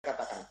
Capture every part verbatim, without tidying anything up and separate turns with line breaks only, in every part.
katakan.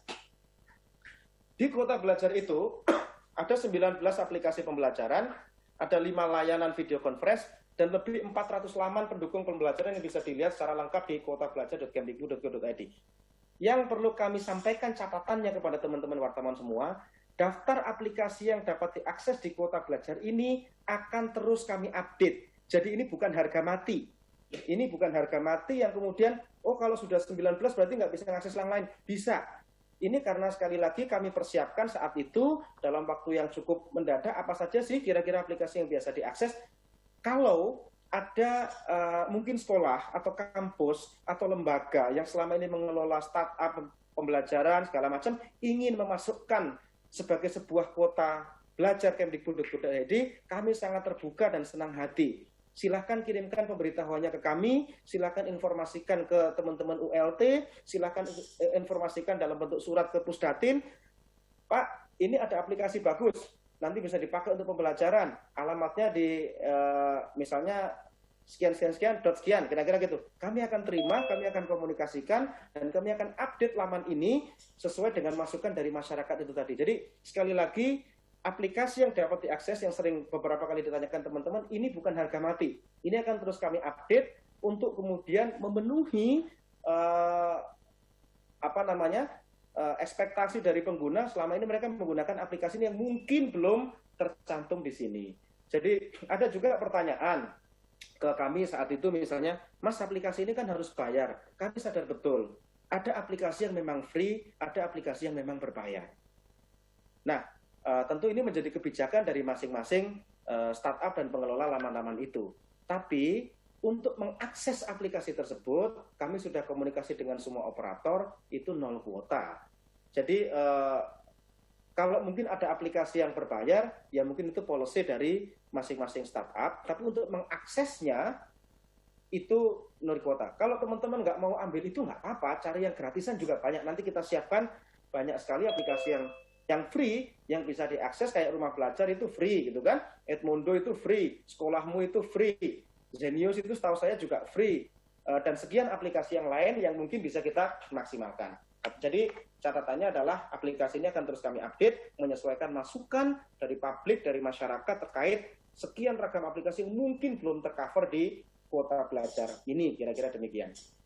Di Kuota Belajar itu ada sembilan belas aplikasi pembelajaran, ada lima layanan video conference, dan lebih empat ratus laman pendukung pembelajaran yang bisa dilihat secara lengkap di kuota belajar titik kemdikbud titik go titik i d. Yang perlu kami sampaikan catatannya kepada teman-teman wartawan semua, daftar aplikasi yang dapat diakses di Kuota Belajar ini akan terus kami update. Jadi ini bukan harga mati. Ini bukan harga mati yang kemudian, oh kalau sudah sembilan belas berarti nggak bisa mengakses yang lain. Bisa. Ini karena sekali lagi kami persiapkan saat itu dalam waktu yang cukup mendadak, apa saja sih kira-kira aplikasi yang biasa diakses. Kalau ada uh, mungkin sekolah atau kampus atau lembaga yang selama ini mengelola startup pembelajaran segala macam ingin memasukkan sebagai sebuah kuota belajar kemdikbud titik go titik i d, kami sangat terbuka dan senang hati. Silahkan kirimkan pemberitahuannya ke kami, silahkan informasikan ke teman-teman U L T, silahkan informasikan dalam bentuk surat ke Pusdatin, Pak, ini ada aplikasi bagus, nanti bisa dipakai untuk pembelajaran, alamatnya di uh, misalnya sekian sekian sekian dot sekian, kira-kira gitu. Kami akan terima, kami akan komunikasikan, dan kami akan update laman ini sesuai dengan masukan dari masyarakat itu tadi. Jadi sekali lagi, aplikasi yang dapat diakses yang sering beberapa kali ditanyakan teman-teman, ini bukan harga mati. Ini akan terus kami update untuk kemudian memenuhi uh, apa namanya uh, ekspektasi dari pengguna. Selama ini mereka menggunakan aplikasi ini yang mungkin belum tercantum di sini. Jadi ada juga pertanyaan ke kami saat itu misalnya, Mas, aplikasi ini kan harus bayar. Kami sadar betul, ada aplikasi yang memang free, ada aplikasi yang memang berbayar. Nah, uh, tentu ini menjadi kebijakan dari masing-masing uh, startup dan pengelola laman-laman itu. Tapi untuk mengakses aplikasi tersebut, kami sudah komunikasi dengan semua operator, itu nol kuota. Jadi uh, kalau mungkin ada aplikasi yang berbayar, ya mungkin itu policy dari masing-masing startup, tapi untuk mengaksesnya itu nol kuota. Kalau teman-teman nggak mau ambil itu nggak apa-apa, cari yang gratisan juga banyak. Nanti kita siapkan banyak sekali aplikasi yang yang free, yang bisa diakses kayak Rumah Belajar itu free gitu kan, Edmondo itu free, Sekolahmu itu free, Zenius itu setahu saya juga free, dan sekian aplikasi yang lain yang mungkin bisa kita maksimalkan. Jadi catatannya adalah aplikasi ini akan terus kami update, menyesuaikan masukan dari publik, dari masyarakat terkait sekian ragam aplikasi yang mungkin belum tercover di Kuota Belajar ini, kira-kira demikian.